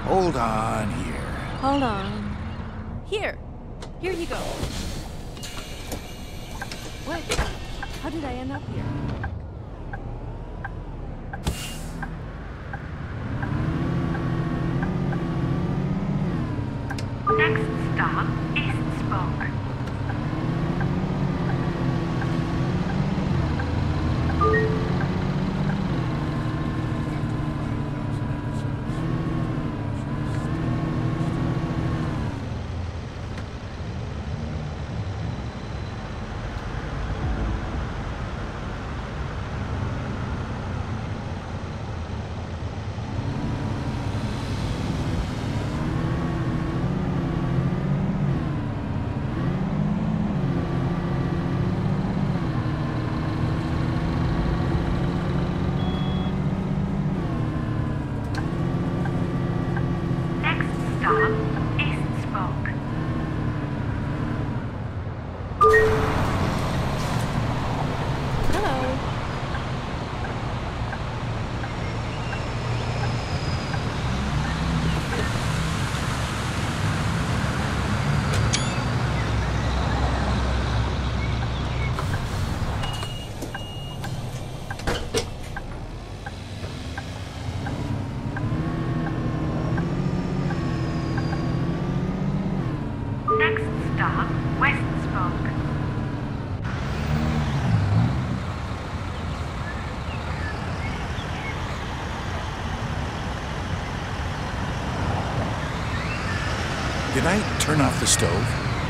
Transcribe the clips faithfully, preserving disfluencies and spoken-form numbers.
Hold on here. Hold on. Here. Here you go. What? How did I end up here? Next stop, East Spoke. Stop, East Spoke. Hello. Next stop, West Spoke. Did I turn off the stove?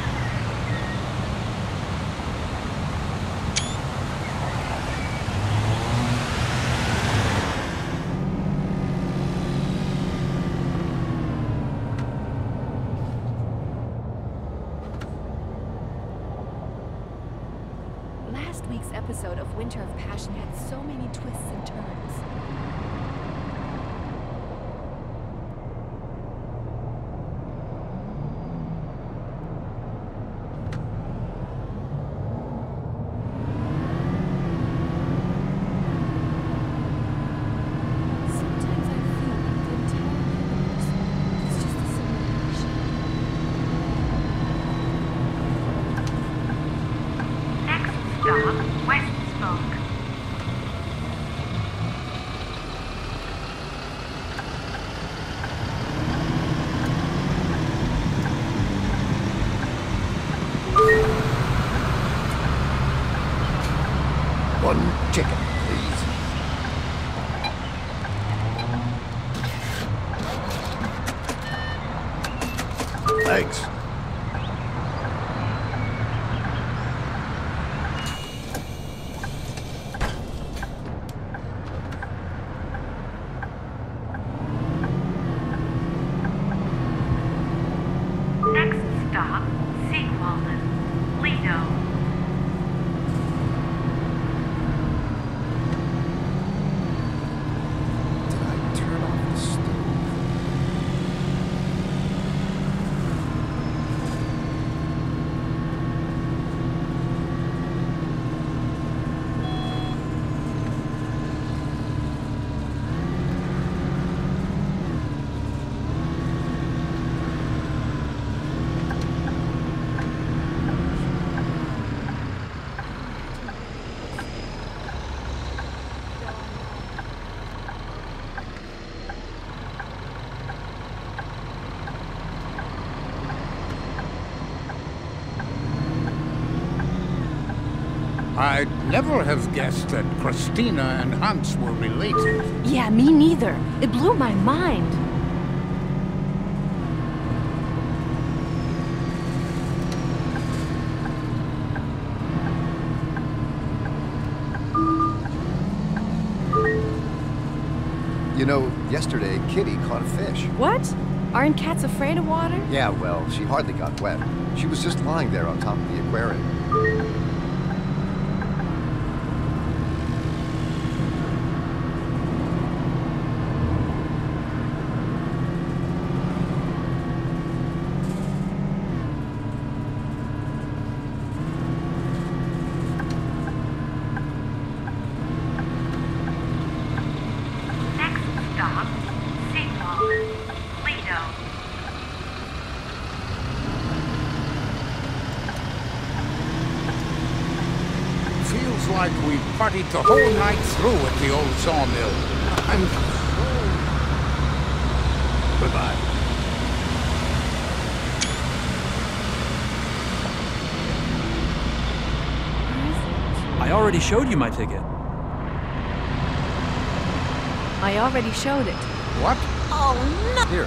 Last week's episode of Winter of Passion had so many twists and turns. Sometimes I feel like the entire universe is just a simulation. Next stop, West Spoke. One chicken, please. Thanks. Next stop, Seawalden, Lido. Did I turn off the stove? I'd never have guessed that Christina and Hans were related. Yeah, me neither. It blew my mind. You know, yesterday, Kitty caught a fish. What? Aren't cats afraid of water? Yeah, well, she hardly got wet. She was just lying there on top of the aquarium. Next stop, Seawalden, Lido. partied the whole night through at the old sawmill. I'm Goodbye. I already showed you my ticket. I already showed it. what? Oh, no! Here.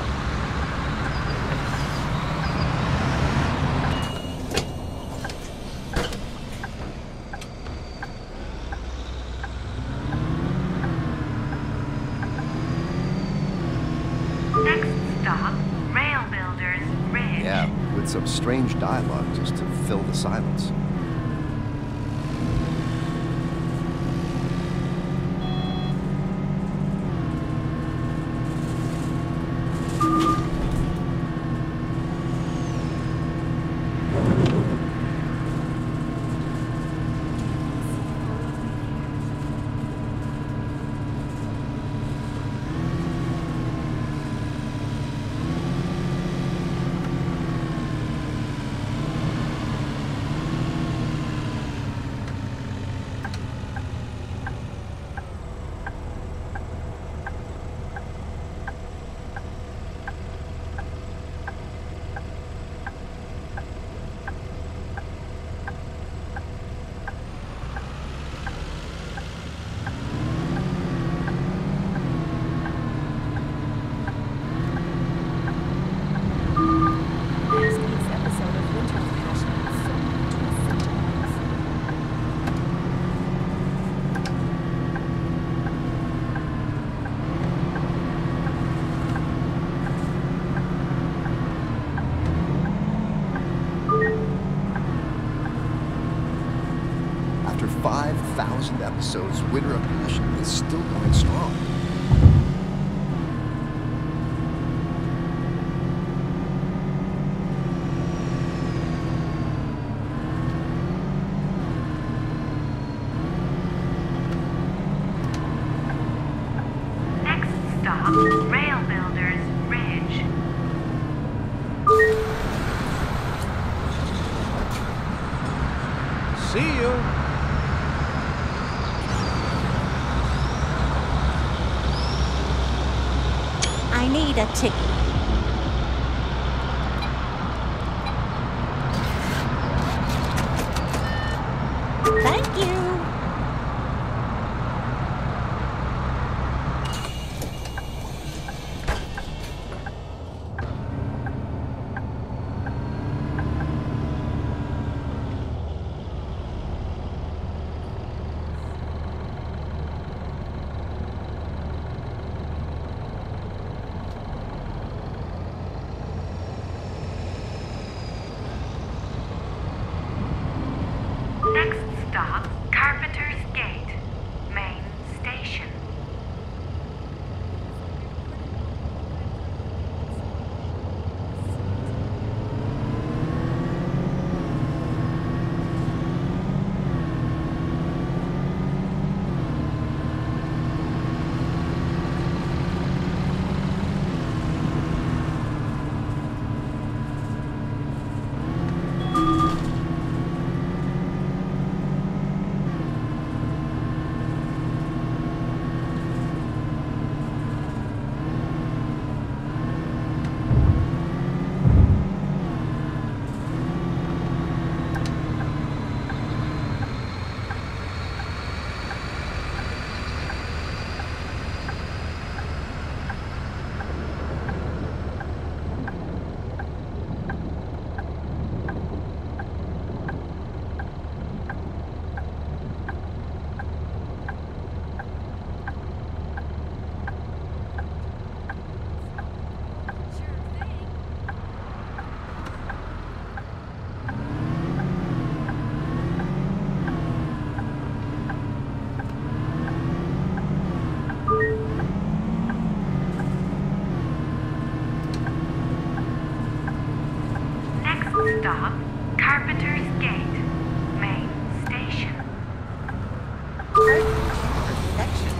Next stop, Rail Builders Ridge. Yeah, with some strange dialogue just to fill the silence. Last week's episode of Winter's Passion had so many twists and turns. After five thousand episodes, Winter of Passion is still going strong. Next stop, Rail Builders Ridge. See you. I need a ticket. Thank you. Next stop, Carpenter's Gate, main station. Next stop, Carpenter's Gate, main station. Perfection.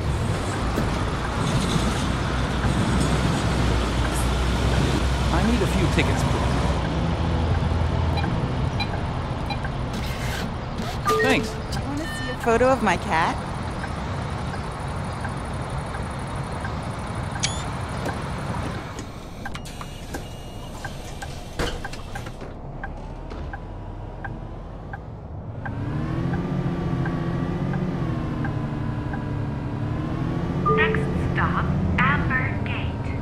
I need a few tickets, please. Thanks. I want to see a photo of my cat? Next stop, Amber Gate.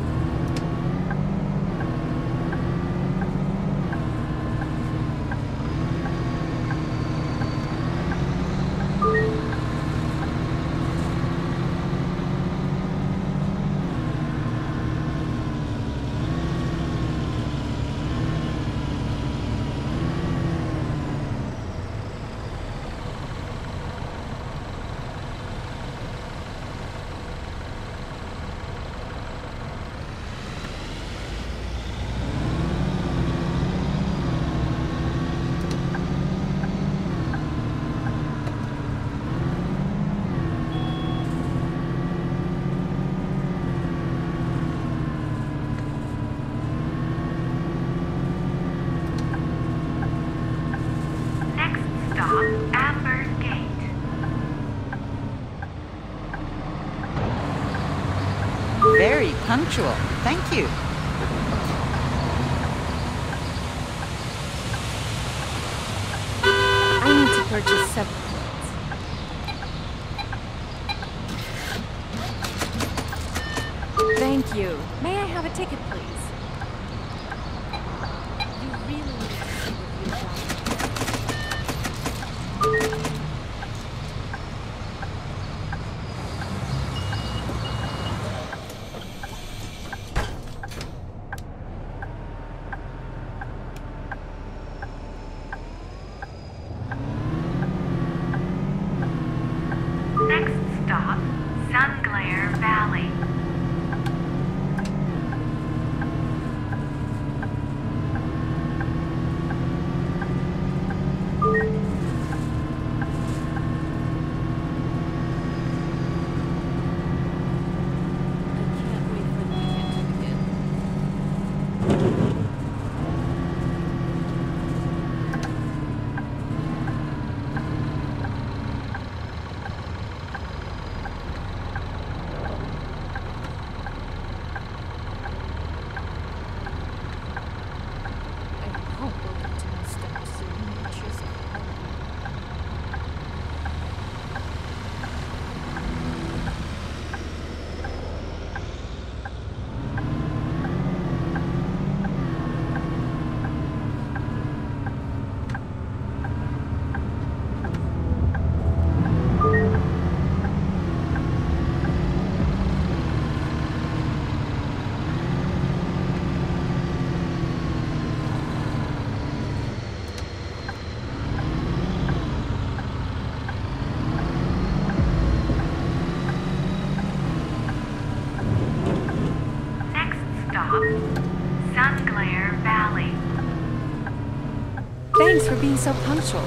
Next stop, Amber Gate. Very punctual. Thank you. I need to purchase several tickets. Thank you. May I have a ticket, please? You really need to see the view down. Next stop, Sunglare Valley. I can't wait for the weekend to begin. I hope we'll get to my step soon. Nature's calling. Next stop, Sunglare Valley. Thanks for being so punctual.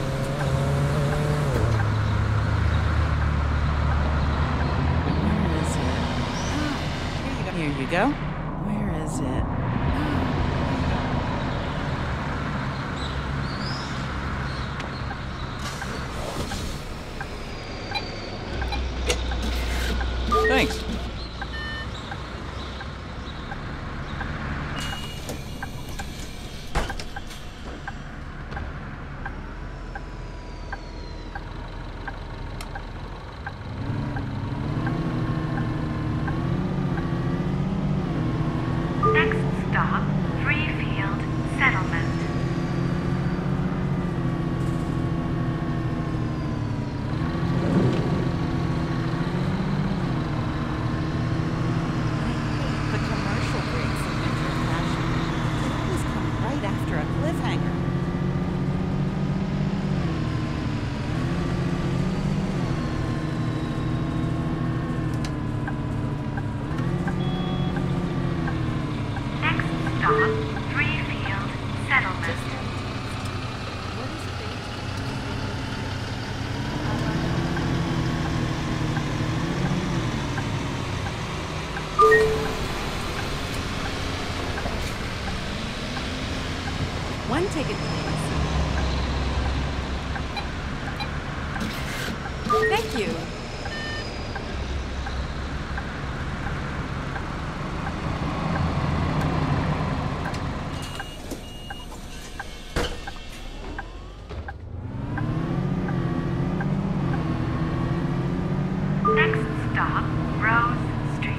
Where is it? Here you go. Where is it? Thanks. Next stop, Freefield Settlement. The commercial breaks in Winter Fashion. They always come right after a cliffhanger. Next stop, Freefield Settlement. What is One ticket, please. Thank you. Next stop, Rose Street.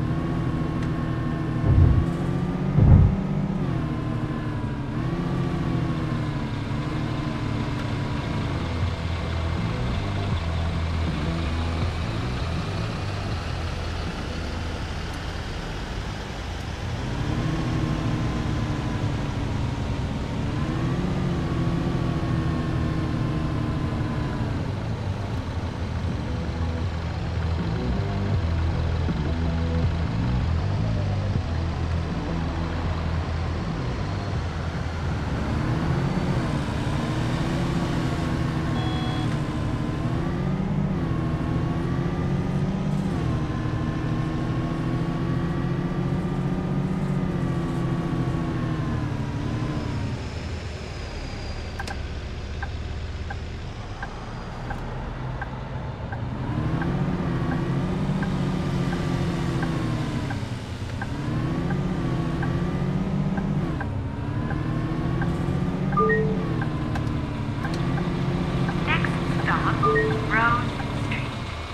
Next stop, Rose Street.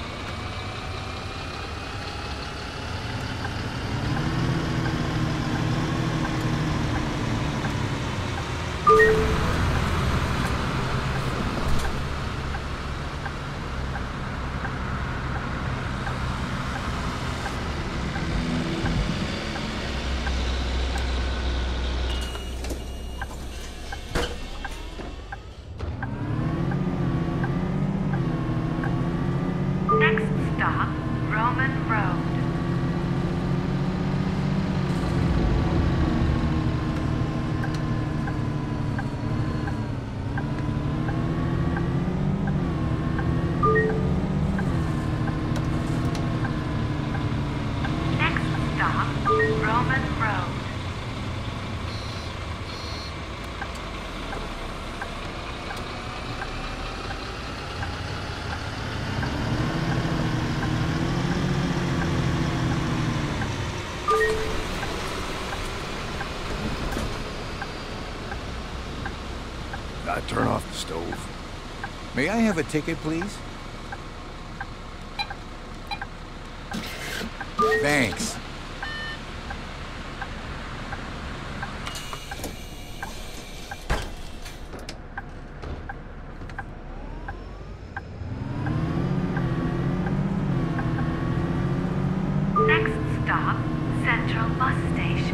Next stop, Roman Road. Next stop, Roman Road. Gotta turn off the stove. May I have a ticket, please? Thanks. Next stop, Central Bus Station.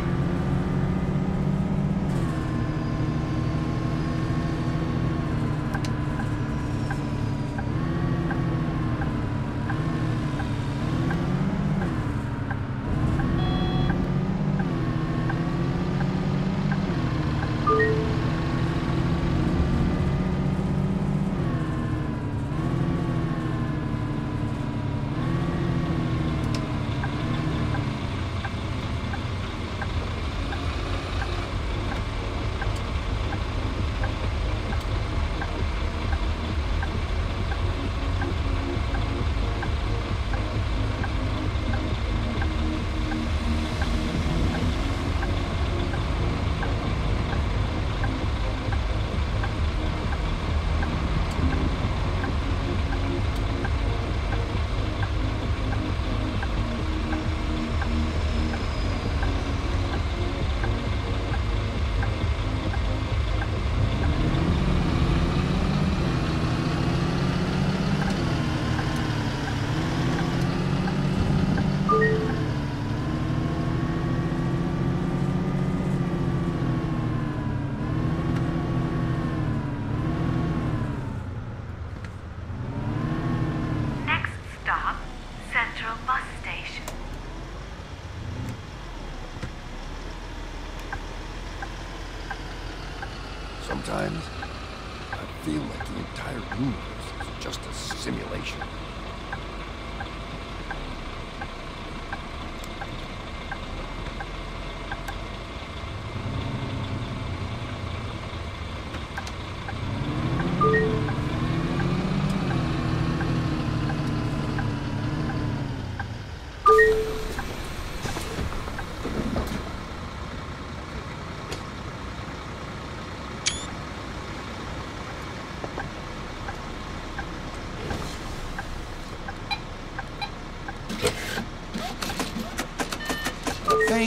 Sometimes I feel like the entire universe is just a simulation.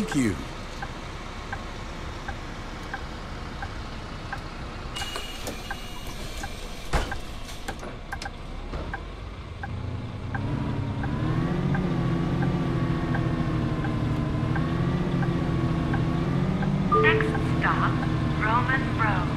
Thank you. Next stop, Roman Road.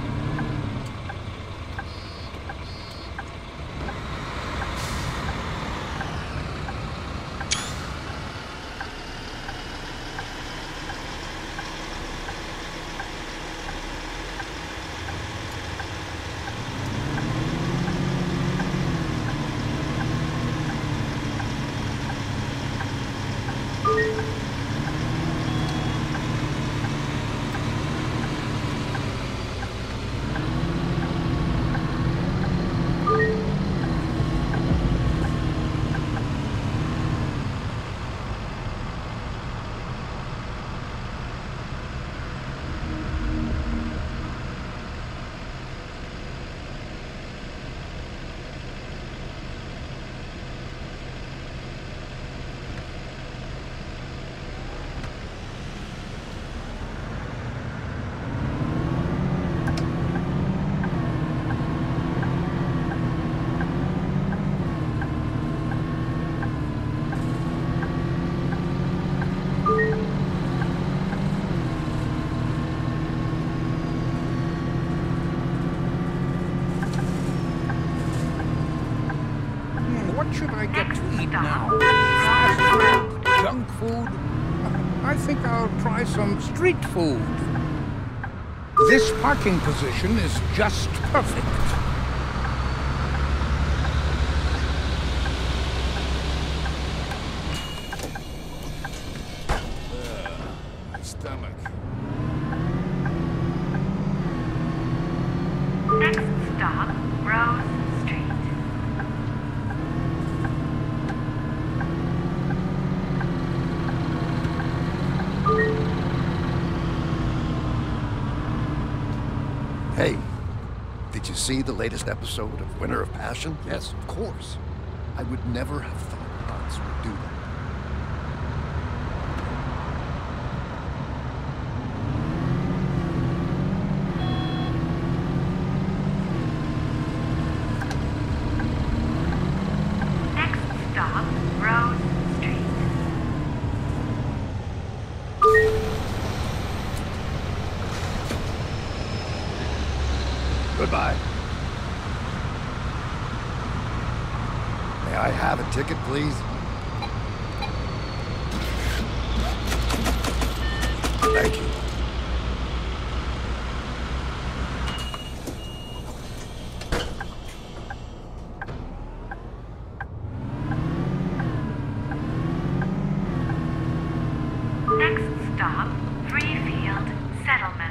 What should I get Next to eat stop, now? Roman Road. Junk food? I think I'll try some street food. This parking position is just perfect. Stomach. Next stop, Rose Street. Hey, did you see the latest episode of Winter of Passion? Yes, of course. I would never have thought Hans would do that. Next stop, Rose Street. Goodbye. May I have a ticket, please? Thank you. Next stop, Freefield Settlement.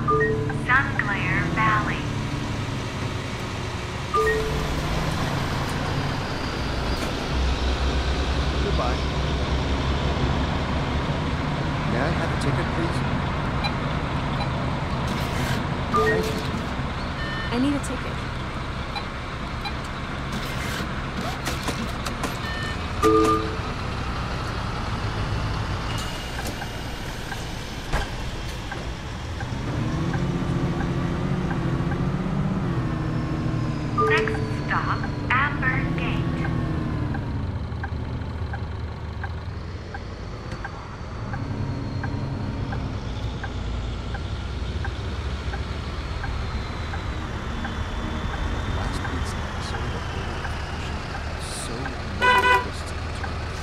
Sunglare Valley. Goodbye. May I have a ticket, please? Thank you. I need a ticket. Next stop, Amber Gate. Last week's episode of Winter of Passion had so many twists and turns.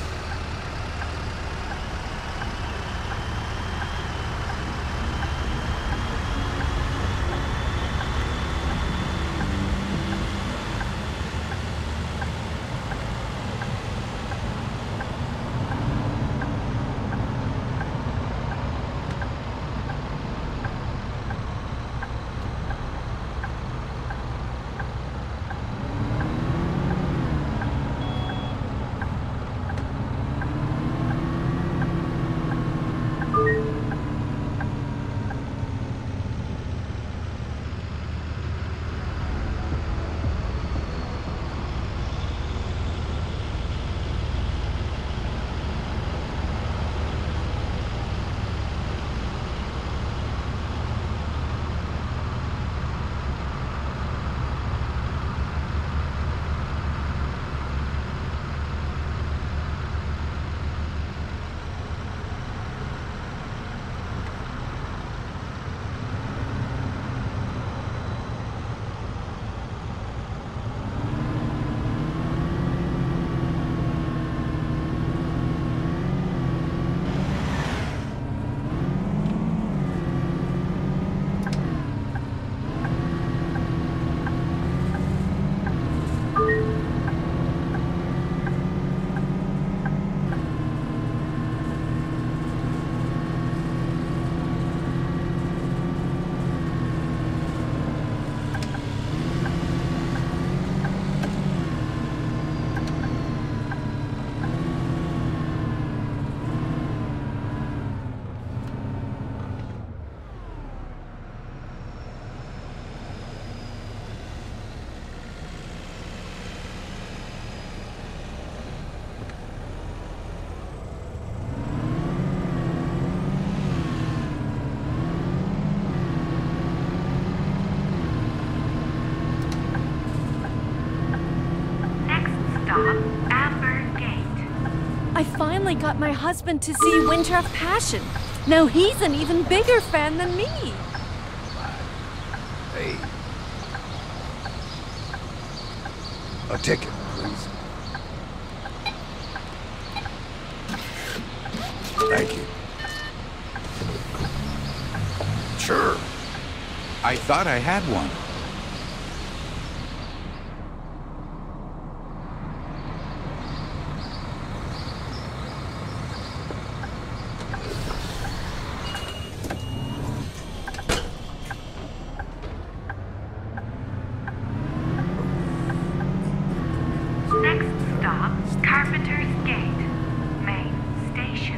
Stop, Amber Gate. I finally got my husband to see Winter of Passion. Now he's an even bigger fan than me. Hey. A ticket, please. Thank you. Sure. I thought I had one. Next stop, Carpenter's Gate, main station.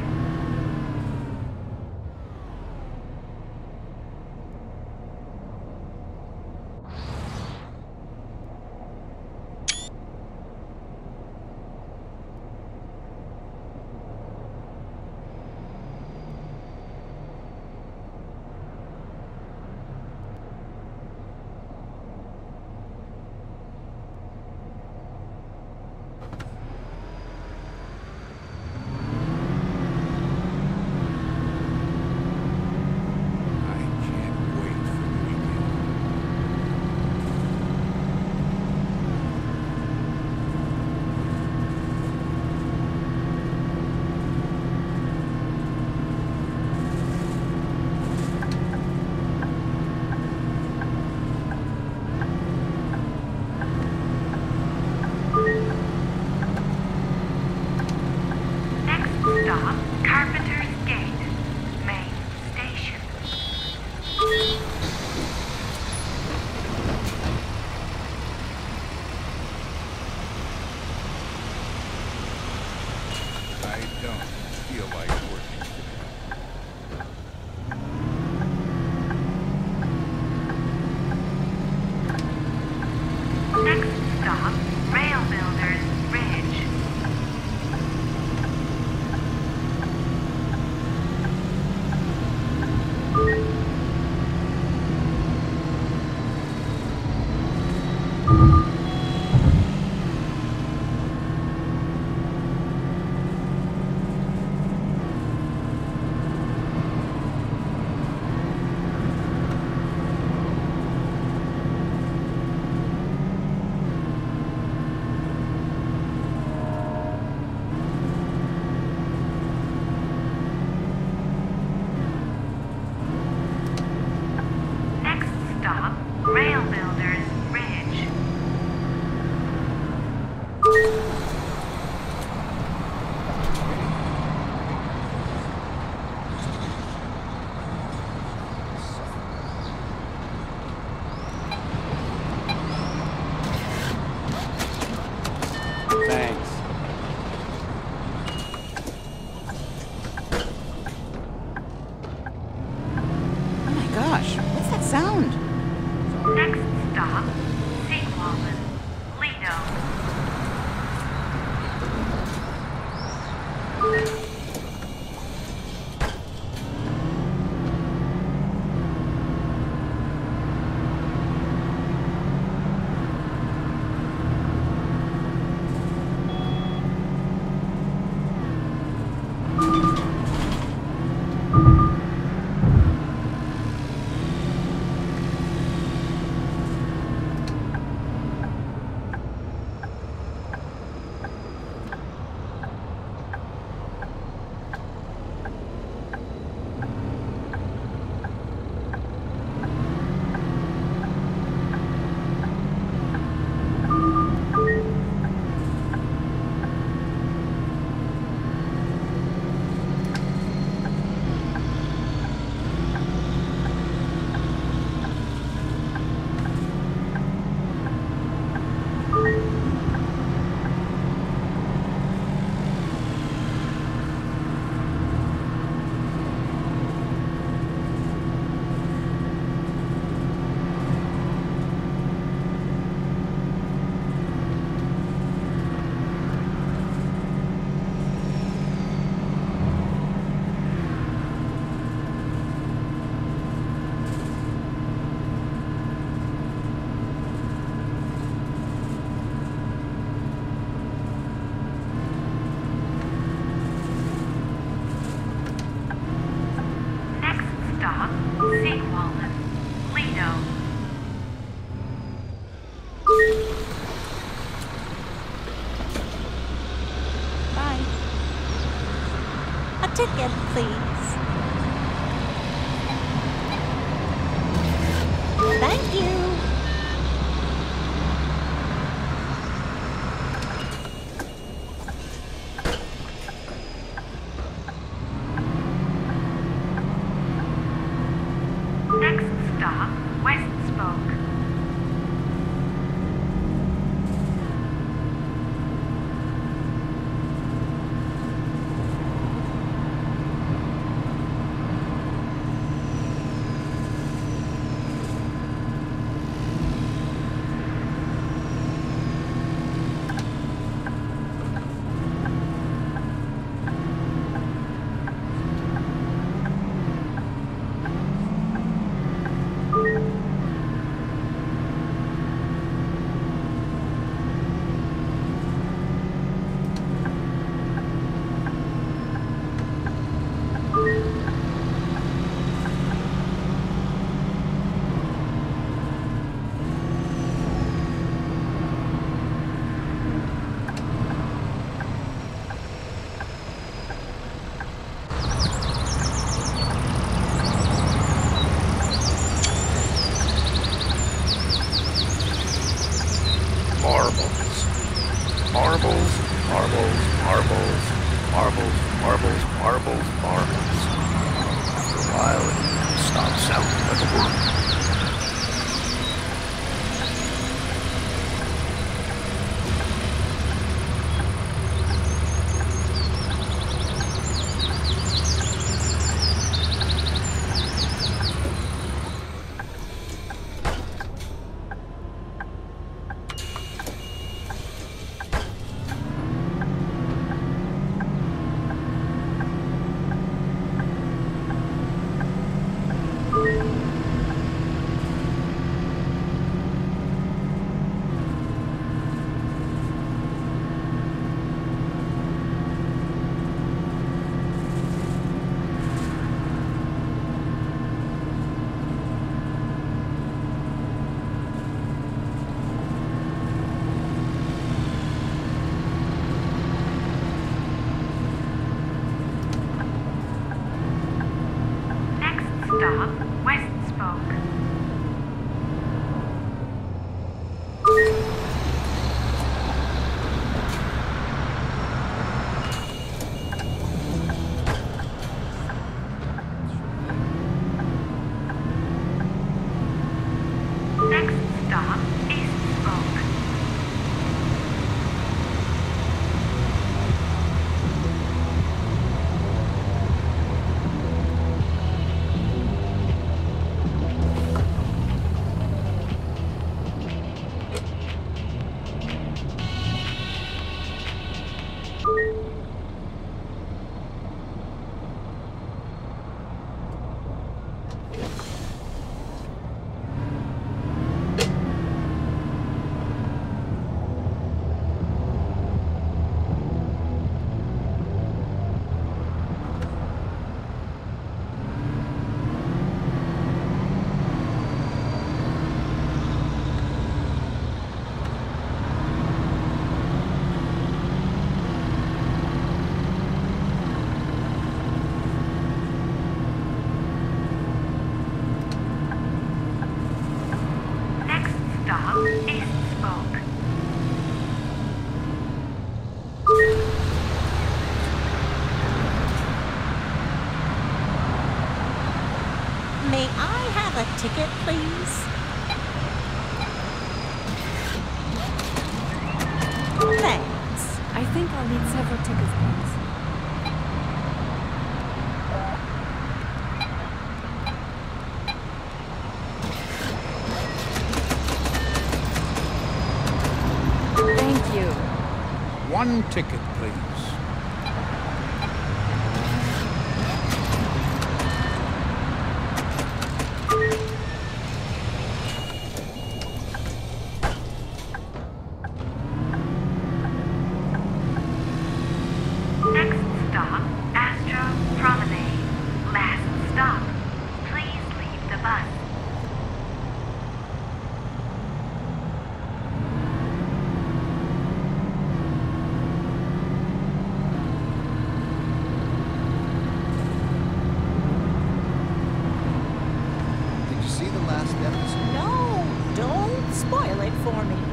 stop, Sequalman, Lido. Stop, Sequalman, Lido. Bye. A ticket, please. Thank you. Next stop, West Spoke. stop, East Spoke. May I have a ticket, please? Thanks. I think I'll need several tickets, please. Thank you. One ticket, please. Next stop, Astro Promenade. Last stop. Please leave the bus. Did you see the last episode? No, don't spoil it for me.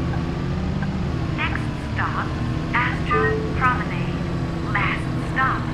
Next stop, Astro Promenade. Last stop.